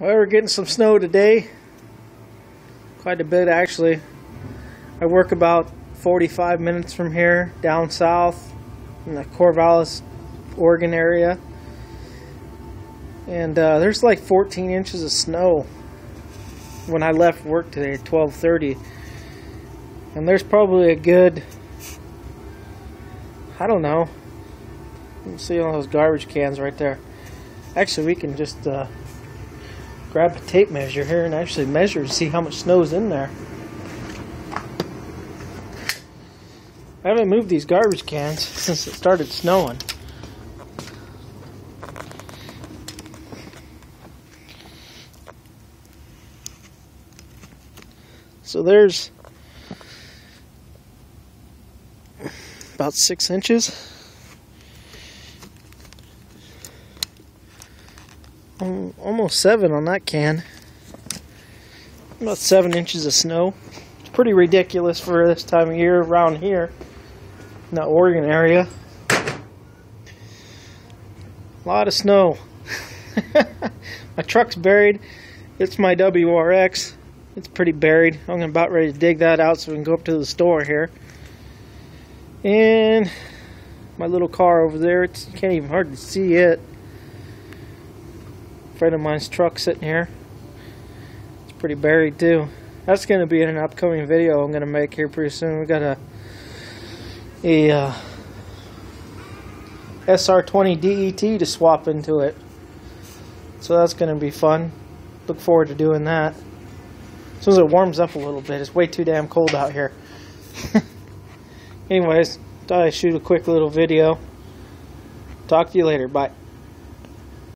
Well, we're getting some snow today. Quite a bit, actually. I work about 45 minutes from here, down south in the Corvallis, Oregon area. And there's like 14 inches of snow when I left work today at 12:30. And there's probably a good, I don't know. You see all those garbage cans right there. Actually, we can just grab a tape measure here and actually measure to see how much snow is in there. I haven't moved these garbage cans since it started snowing. So there's about 6 inches. Almost 7 on that can. About 7 inches of snow. It's pretty ridiculous for this time of year around here in the Oregon area. A lot of snow. My truck's buried. It's my WRX. It's pretty buried. I'm about ready to dig that out so we can go up to the store here. And my little car over there, you can't even hardly see it. A friend of mine's truck sitting here. It's pretty buried too. That's going to be in an upcoming video I'm going to make here pretty soon. We got a SR20 DET to swap into it. So that's going to be fun. Look forward to doing that. As soon as it warms up a little bit. It's way too damn cold out here. Anyways, thought I'd shoot a quick little video. Talk to you later. Bye.